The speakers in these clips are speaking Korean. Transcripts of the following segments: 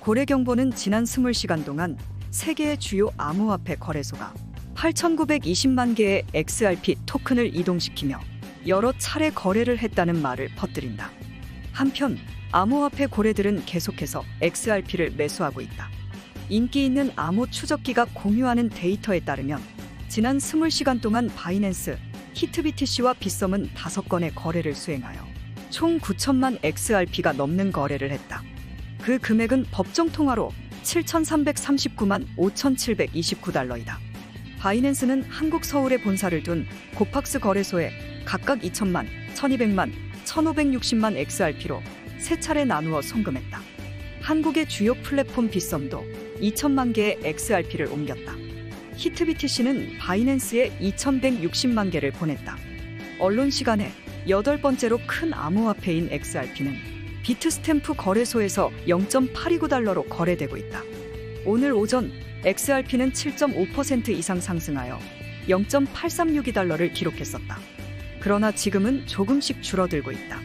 고래경보는 지난 20시간 동안 세계의 주요 암호화폐 거래소가 8,920만 개의 XRP 토큰을 이동시키며 여러 차례 거래를 했다는 말을 퍼뜨린다. 한편 암호화폐 고래들은 계속해서 XRP를 매수하고 있다. 인기 있는 암호 추적기가 공유하는 데이터에 따르면 지난 20시간 동안 바이낸스, 히트BTC와 빗썸은 5건의 거래를 수행하여 총 9천만 XRP가 넘는 거래를 했다. 그 금액은 법정 통화로 7,339만 5,729달러이다. 바이낸스는 한국 서울에 본사를 둔 고팍스 거래소에 각각 2천만, 1,200만, 1,560만 XRP로 3차례 나누어 송금했다. 한국의 주요 플랫폼 빗썸도 2천만 개의 XRP를 옮겼다. 히트BTC는 바이낸스에 2,160만 개를 보냈다. 언론 시간에 8번째로 큰 암호화폐인 XRP는 비트스탬프 거래소에서 0.829달러로 거래되고 있다. 오늘 오전 XRP는 7.5% 이상 상승하여 0.8362달러를 기록했었다. 그러나 지금은 조금씩 줄어들고 있다.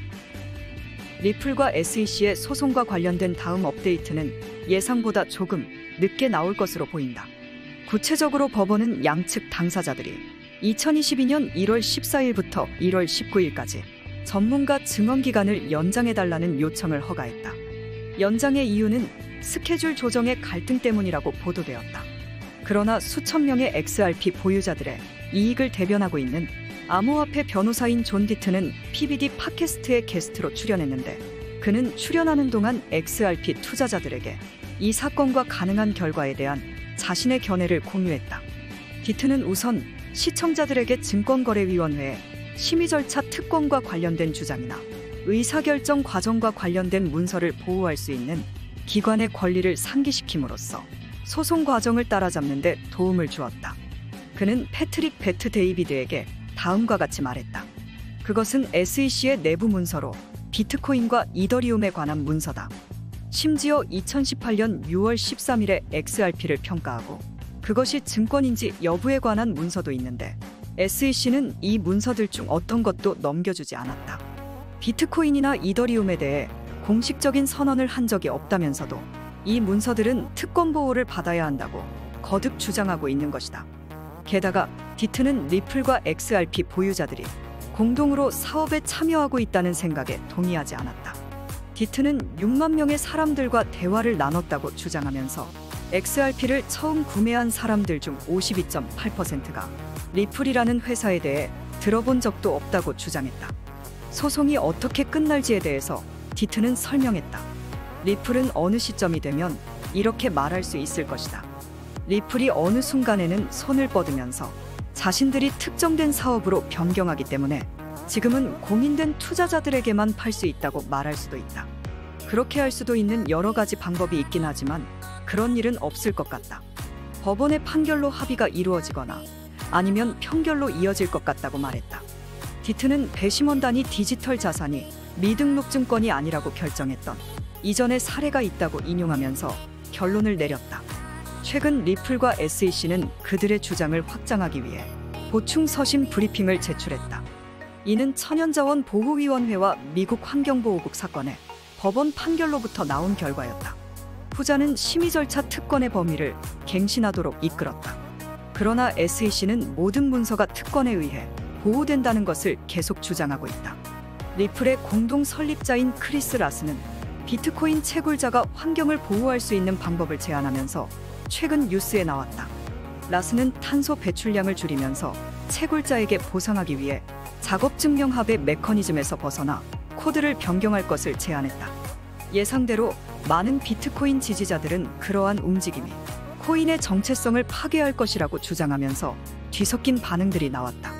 리플과 SEC의 소송과 관련된 다음 업데이트는 예상보다 조금 늦게 나올 것으로 보인다. 구체적으로 법원은 양측 당사자들이 2022년 1월 14일부터 1월 19일까지 전문가 증언기간을 연장해달라는 요청을 허가했다. 연장의 이유는 스케줄 조정의 갈등 때문이라고 보도되었다. 그러나 수천 명의 XRP 보유자들의 이익을 대변하고 있는 암호화폐 변호사인 존 디트는 PBD 팟캐스트에 게스트로 출연했는데 그는 출연하는 동안 XRP 투자자들에게 이 사건과 가능한 결과에 대한 자신의 견해를 공유했다. 디트는 우선 시청자들에게 증권거래위원회의 심의 절차 특권과 관련된 주장이나 의사결정 과정과 관련된 문서를 보호할 수 있는 기관의 권리를 상기시킴으로써 소송 과정을 따라잡는 데 도움을 주었다. 그는 패트릭 베트 데이비드에게 다음과 같이 말했다. 그것은 SEC의 내부 문서로 비트코인과 이더리움에 관한 문서다. 심지어 2018년 6월 13일에 XRP를 평가하고 그것이 증권인지 여부에 관한 문서도 있는데 SEC는 이 문서들 중 어떤 것도 넘겨주지 않았다. 비트코인이나 이더리움에 대해 공식적인 선언을 한 적이 없다면서도 이 문서들은 특권 보호를 받아야 한다고 거듭 주장하고 있는 것이다. 게다가 디트는 리플과 XRP 보유자들이 공동으로 사업에 참여하고 있다는 생각에 동의하지 않았다. 디트는 6만 명의 사람들과 대화를 나눴다고 주장하면서 XRP를 처음 구매한 사람들 중 52.8%가 리플이라는 회사에 대해 들어본 적도 없다고 주장했다. 소송이 어떻게 끝날지에 대해서 디트는 설명했다. 리플은 어느 시점이 되면 이렇게 말할 수 있을 것이다. 리플이 어느 순간에는 손을 뻗으면서 자신들이 특정된 사업으로 변경하기 때문에 지금은 공인된 투자자들에게만 팔 수 있다고 말할 수도 있다. 그렇게 할 수도 있는 여러 가지 방법이 있긴 하지만 그런 일은 없을 것 같다. 법원의 판결로 합의가 이루어지거나 아니면 평결로 이어질 것 같다고 말했다. 디트는 배심원단이 디지털 자산이 미등록 증권이 아니라고 결정했던 이전의 사례가 있다고 인용하면서 결론을 내렸다. 최근 리플과 SEC는 그들의 주장을 확장하기 위해 보충 서신 브리핑을 제출했다. 이는 천연자원 보호위원회와 미국 환경보호국 사건의 법원 판결로부터 나온 결과였다. 후자는 심의 절차 특권의 범위를 갱신하도록 이끌었다. 그러나 SEC는 모든 문서가 특권에 의해 보호된다는 것을 계속 주장하고 있다. 리플의 공동 설립자인 크리스 라스는 비트코인 채굴자가 환경을 보호할 수 있는 방법을 제안하면서 최근 뉴스에 나왔다. 라스는 탄소 배출량을 줄이면서 채굴자에게 보상하기 위해 작업 증명합의 메커니즘에서 벗어나 코드를 변경할 것을 제안했다. 예상대로 많은 비트코인 지지자들은 그러한 움직임이 코인의 정체성을 파괴할 것이라고 주장하면서 뒤섞인 반응들이 나왔다.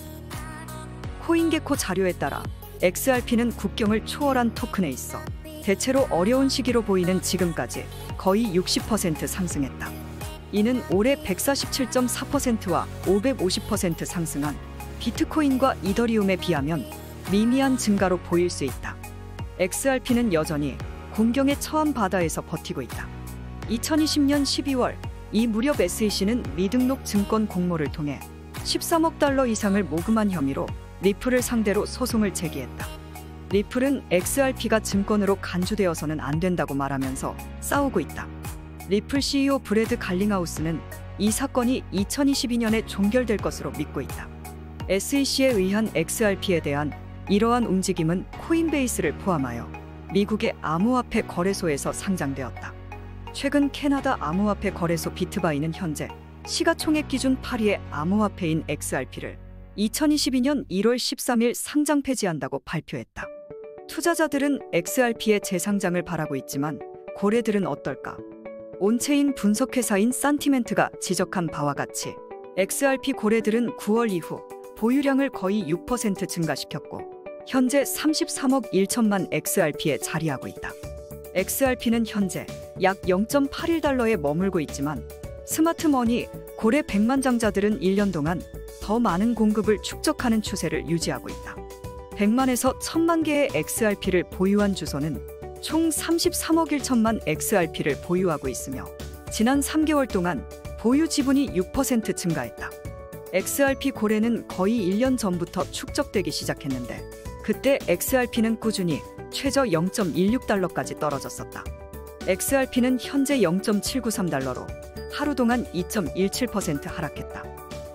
코인게코 자료에 따라 XRP는 국경을 초월한 토큰에 있어 대체로 어려운 시기로 보이는 지금까지 거의 60% 상승했다. 이는 올해 147.4%와 550% 상승한 비트코인과 이더리움에 비하면 미미한 증가로 보일 수 있다. XRP는 여전히 공경에 처한 바다에서 버티고 있다. 2020년 12월 이 무렵 SEC는 미등록 증권 공모를 통해 13억 달러 이상을 모금한 혐의로 리플을 상대로 소송을 제기했다. 리플은 XRP가 증권으로 간주되어서는 안 된다고 말하면서 싸우고 있다. 리플 CEO 브래드 갈링하우스는 이 사건이 2022년에 종결될 것으로 믿고 있다. SEC에 의한 XRP에 대한 이러한 움직임은 코인베이스를 포함하여 미국의 암호화폐 거래소에서 상장되었다. 최근 캐나다 암호화폐 거래소 비트바이는 현재 시가총액 기준 8위의 암호화폐인 XRP를 2022년 1월 13일 상장 폐지한다고 발표했다. 투자자들은 XRP의 재상장을 바라고 있지만 고래들은 어떨까? 온체인 분석회사인 산티멘트가 지적한 바와 같이 XRP 고래들은 9월 이후 보유량을 거의 6% 증가시켰고 현재 33억 1천만 XRP에 자리하고 있다. XRP는 현재 약 0.81달러에 머물고 있지만 스마트머니 고래 100만 장자들은 1년 동안 더 많은 공급을 축적하는 추세를 유지하고 있다. 100만에서 1000만 개의 XRP를 보유한 주소는 총 33억 1천만 XRP를 보유하고 있으며 지난 3개월 동안 보유 지분이 6% 증가했다. XRP 고래는 거의 1년 전부터 축적되기 시작했는데 그때 XRP는 꾸준히 최저 0.16달러까지 떨어졌었다. XRP는 현재 0.793달러로 하루 동안 2.17% 하락했다.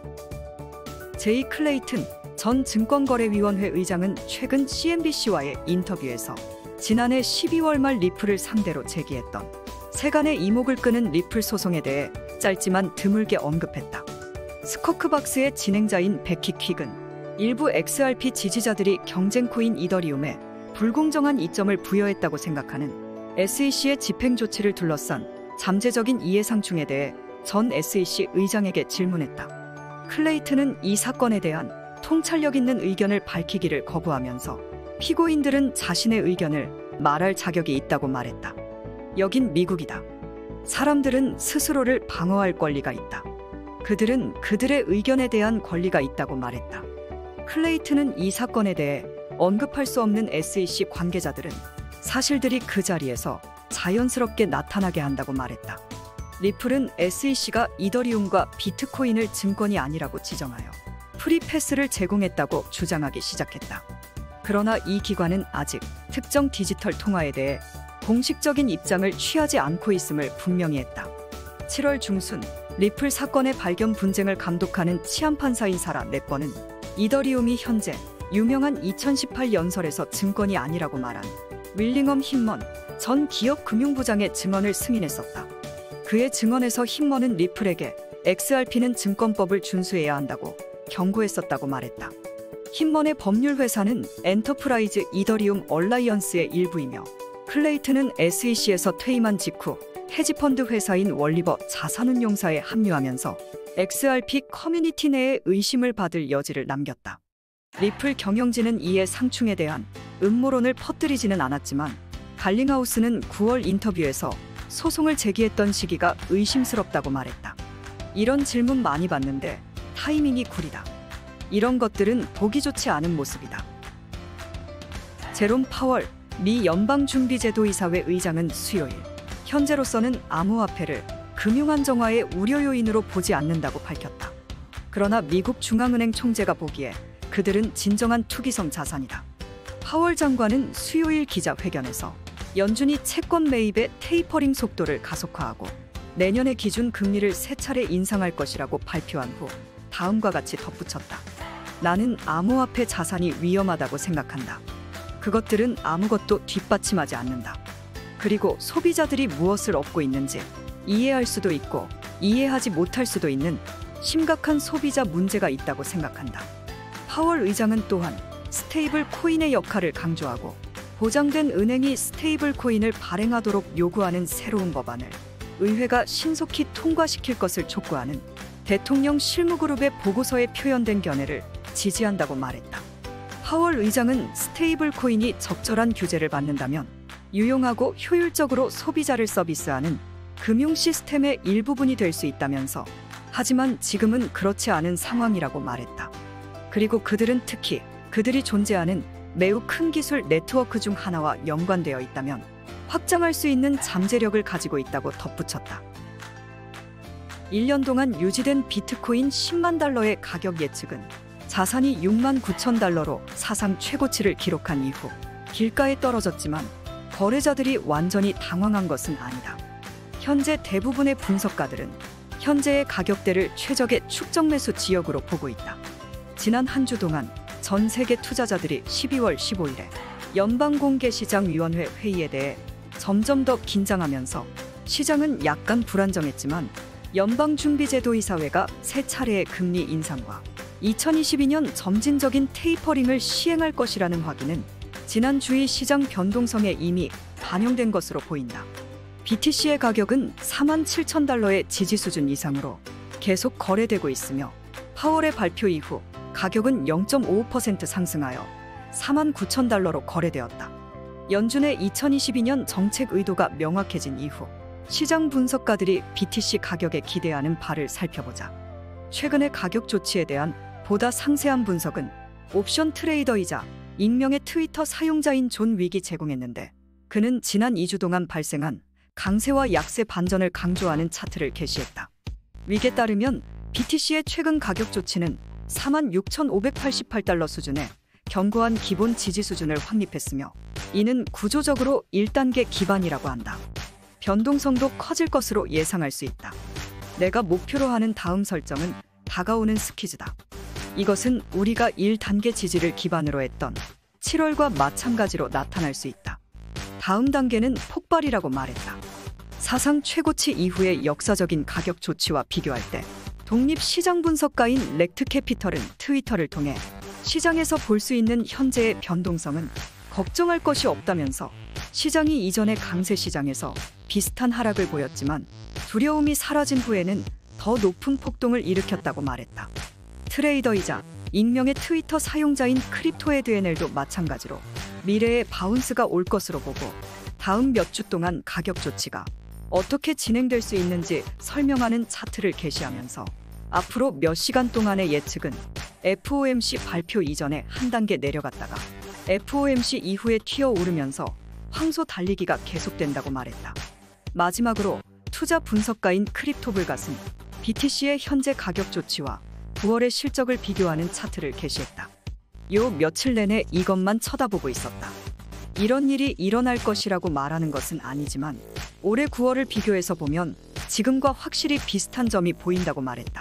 제이 클레이튼 전 증권거래위원회 의장은 최근 CNBC와의 인터뷰에서 지난해 12월 말 리플을 상대로 제기했던 세간의 이목을 끄는 리플 소송에 대해 짧지만 드물게 언급했다. 스쿼크박스의 진행자인 베키 퀵은 일부 XRP 지지자들이 경쟁 코인 이더리움에 불공정한 이점을 부여했다고 생각하는 SEC의 집행 조치를 둘러싼 잠재적인 이해상충에 대해 전 SEC 의장에게 질문했다. 클레이튼은 이 사건에 대한 통찰력 있는 의견을 밝히기를 거부하면서 피고인들은 자신의 의견을 말할 자격이 있다고 말했다. 여긴 미국이다. 사람들은 스스로를 방어할 권리가 있다. 그들은 그들의 의견에 대한 권리가 있다고 말했다. 클레이튼은 이 사건에 대해 언급할 수 없는 SEC 관계자들은 사실들이 그 자리에서 자연스럽게 나타나게 한다고 말했다. 리플은 SEC가 이더리움과 비트코인을 증권이 아니라고 지정하여 프리패스를 제공했다고 주장하기 시작했다. 그러나 이 기관은 아직 특정 디지털 통화에 대해 공식적인 입장을 취하지 않고 있음을 분명히 했다. 7월 중순 리플 사건의 발견 분쟁을 감독하는 치안판사인 사라 넷번은 이더리움이 현재 유명한 2018 연설에서 증권이 아니라고 말한 윌링엄 힌먼 전 기업 금융부장의 증언을 승인했었다. 그의 증언에서 힌먼은 리플에게 XRP는 증권법을 준수해야 한다고 경고했었다고 말했다. 힌먼의 법률 회사는 엔터프라이즈 이더리움 얼라이언스의 일부이며 클레이튼은 SEC에서 퇴임한 직후 헤지펀드 회사인 월리버 자산운용사에 합류하면서 XRP 커뮤니티 내에 의심을 받을 여지를 남겼다. 리플 경영진은 이에 상충에 대한 음모론을 퍼뜨리지는 않았지만 갈링하우스는 9월 인터뷰에서 소송을 제기했던 시기가 의심스럽다고 말했다. 이런 질문 많이 받는데 타이밍이 구리다. 이런 것들은 보기 좋지 않은 모습이다. 제롬 파월 미 연방준비제도이사회 의장은 수요일 현재로서는 암호화폐를 금융안정화의 우려 요인으로 보지 않는다고 밝혔다. 그러나 미국 중앙은행 총재가 보기에 그들은 진정한 투기성 자산이다. 파월 장관은 수요일 기자회견에서 연준이 채권 매입의 테이퍼링 속도를 가속화하고 내년의 기준 금리를 3차례 인상할 것이라고 발표한 후 다음과 같이 덧붙였다. 나는 암호화폐 자산이 위험하다고 생각한다. 그것들은 아무것도 뒷받침하지 않는다. 그리고 소비자들이 무엇을 얻고 있는지 이해할 수도 있고 이해하지 못할 수도 있는 심각한 소비자 문제가 있다고 생각한다. 파월 의장은 또한 스테이블 코인의 역할을 강조하고 보장된 은행이 스테이블 코인을 발행하도록 요구하는 새로운 법안을 의회가 신속히 통과시킬 것을 촉구하는 대통령 실무그룹의 보고서에 표현된 견해를 지지한다고 말했다. 파월 의장은 스테이블 코인이 적절한 규제를 받는다면 유용하고 효율적으로 소비자를 서비스하는 금융 시스템의 일부분이 될 수 있다면서 하지만 지금은 그렇지 않은 상황이라고 말했다. 그리고 그들은 특히 그들이 존재하는 매우 큰 기술 네트워크 중 하나와 연관되어 있다면 확장할 수 있는 잠재력을 가지고 있다고 덧붙였다. 1년 동안 유지된 비트코인 10만 달러의 가격 예측은 자산이 6만 9천 달러로 사상 최고치를 기록한 이후 길가에 떨어졌지만 거래자들이 완전히 당황한 것은 아니다. 현재 대부분의 분석가들은 현재의 가격대를 최적의 축적 매수 지역으로 보고 있다. 지난 한 주 동안 전 세계 투자자들이 12월 15일에 연방공개시장위원회 회의에 대해 점점 더 긴장하면서 시장은 약간 불안정했지만 연방준비제도이사회가 세 차례의 금리 인상과 2022년 점진적인 테이퍼링을 시행할 것이라는 확인은 지난 주의 시장 변동성에 이미 반영된 것으로 보인다. BTC의 가격은 47,000달러의 지지 수준 이상으로 계속 거래되고 있으며 파월의 발표 이후 가격은 0.55% 상승하여 49,000달러로 거래되었다. 연준의 2022년 정책 의도가 명확해진 이후 시장 분석가들이 BTC 가격에 기대하는 바를 살펴보자. 최근의 가격 조치에 대한 보다 상세한 분석은 옵션 트레이더이자 익명의 트위터 사용자인 존 윅이 제공했는데, 그는 지난 2주 동안 발생한 강세와 약세 반전을 강조하는 차트를 게시했다. 윅에 따르면 BTC의 최근 가격 조치는 46,588달러 수준의 견고한 기본 지지 수준을 확립했으며 이는 구조적으로 1단계 기반이라고 한다. 변동성도 커질 것으로 예상할 수 있다. 내가 목표로 하는 다음 설정은 다가오는 스퀴즈다. 이것은 우리가 1단계 지지를 기반으로 했던 7월과 마찬가지로 나타날 수 있다. 다음 단계는 폭발이라고 말했다. 사상 최고치 이후의 역사적인 가격 조치와 비교할 때 독립시장 분석가인 렉트 캐피털은 트위터를 통해 시장에서 볼 수 있는 현재의 변동성은 걱정할 것이 없다면서 시장이 이전의 강세 시장에서 비슷한 하락을 보였지만 두려움이 사라진 후에는 더 높은 폭동을 일으켰다고 말했다. 트레이더이자 익명의 트위터 사용자인 크립토에드NL도 마찬가지로 미래에 바운스가 올 것으로 보고 다음 몇 주 동안 가격 조치가 어떻게 진행될 수 있는지 설명하는 차트를 게시하면서 앞으로 몇 시간 동안의 예측은 FOMC 발표 이전에 한 단계 내려갔다가 FOMC 이후에 튀어오르면서 황소 달리기가 계속된다고 말했다. 마지막으로 투자 분석가인 크립토블갓은 BTC의 현재 가격 조치와 9월의 실적을 비교하는 차트를 게시했다. 요 며칠 내내 이것만 쳐다보고 있었다. 이런 일이 일어날 것이라고 말하는 것은 아니지만 올해 9월을 비교해서 보면 지금과 확실히 비슷한 점이 보인다고 말했다.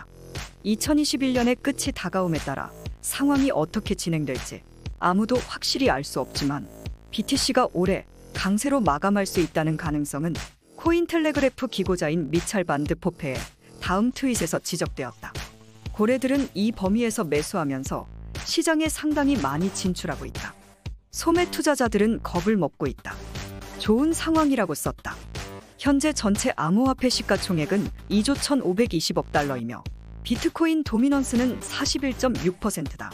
2021년의 끝이 다가옴에 따라 상황이 어떻게 진행될지 아무도 확실히 알 수 없지만 BTC가 올해 강세로 마감할 수 있다는 가능성은 코인텔레그래프 기고자인 미찰 반드 포페의 다음 트윗에서 지적되었다. 고래들은 이 범위에서 매수하면서 시장에 상당히 많이 진출하고 있다. 소매 투자자들은 겁을 먹고 있다. 좋은 상황이라고 썼다. 현재 전체 암호화폐 시가총액은 2조 1,520억 달러이며 비트코인 도미넌스는 41.6%다.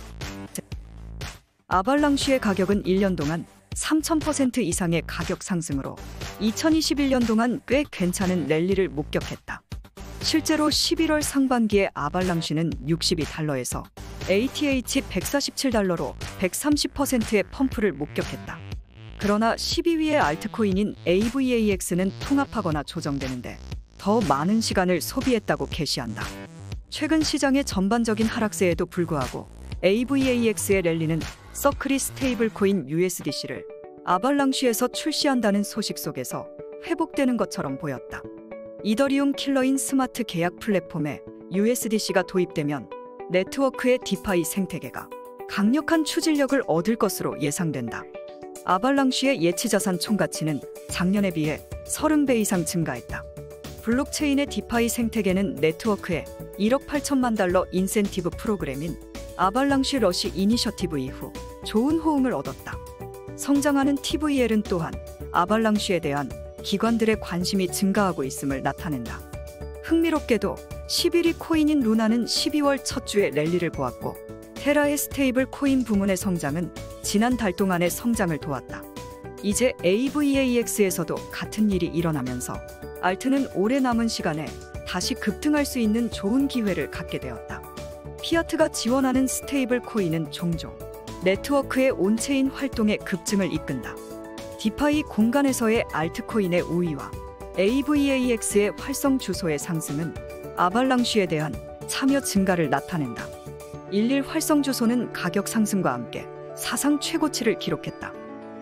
아발랑쉬의 가격은 1년 동안 3,000% 이상의 가격 상승으로 2021년 동안 꽤 괜찮은 랠리를 목격했다. 실제로 11월 상반기에 아발랑쉬는 62달러에서 ATH 147달러로 130%의 펌프를 목격했다. 그러나 12위의 알트코인인 AVAX는 통합하거나 조정되는데 더 많은 시간을 소비했다고 게시한다. 최근 시장의 전반적인 하락세에도 불구하고 AVAX의 랠리는 서클이 스테이블 코인 USDC를 아발랑쉬에서 출시한다는 소식 속에서 회복되는 것처럼 보였다. 이더리움 킬러인 스마트 계약 플랫폼에 USDC가 도입되면 네트워크의 디파이 생태계가 강력한 추진력을 얻을 것으로 예상된다. 아발랑쉬의 예치자산 총가치는 작년에 비해 30배 이상 증가했다. 블록체인의 디파이 생태계는 네트워크의 1억 8천만 달러 인센티브 프로그램인 아발랑쉬 러시 이니셔티브 이후 좋은 호응을 얻었다. 성장하는 TVL은 또한 아발랑쉬에 대한 기관들의 관심이 증가하고 있음을 나타낸다. 흥미롭게도 11위 코인인 루나는 12월 첫 주에 랠리를 보았고 테라의 스테이블 코인 부문의 성장은 지난달 동안의 성장을 도왔다. 이제 AVAX에서도 같은 일이 일어나면서 알트는 오래 남은 시간에 다시 급등할 수 있는 좋은 기회를 갖게 되었다. 피아트가 지원하는 스테이블 코인은 종종 네트워크의 온체인 활동에 급증을 이끈다. 디파이 공간에서의 알트코인의 우위와 AVAX의 활성 주소의 상승은 아발랑쉬에 대한 참여 증가를 나타낸다. 11 활성 주소는 가격 상승과 함께 사상 최고치를 기록했다.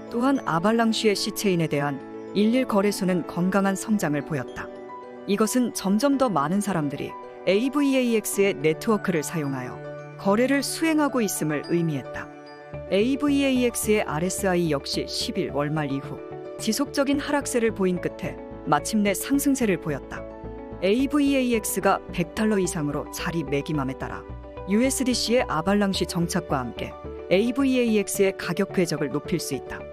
또한 아발랑쉬의 시체인에 대한 일일 거래소는 건강한 성장을 보였다. 이것은 점점 더 많은 사람들이 AVAX의 네트워크를 사용하여 거래를 수행하고 있음을 의미했다. AVAX의 RSI 역시 10일 월말 이후 지속적인 하락세를 보인 끝에 마침내 상승세를 보였다. AVAX가 $100 이상으로 자리매김함에 따라 USDC의 아발랑쉬 정착과 함께 AVAX의 가격 궤적을 높일 수 있다.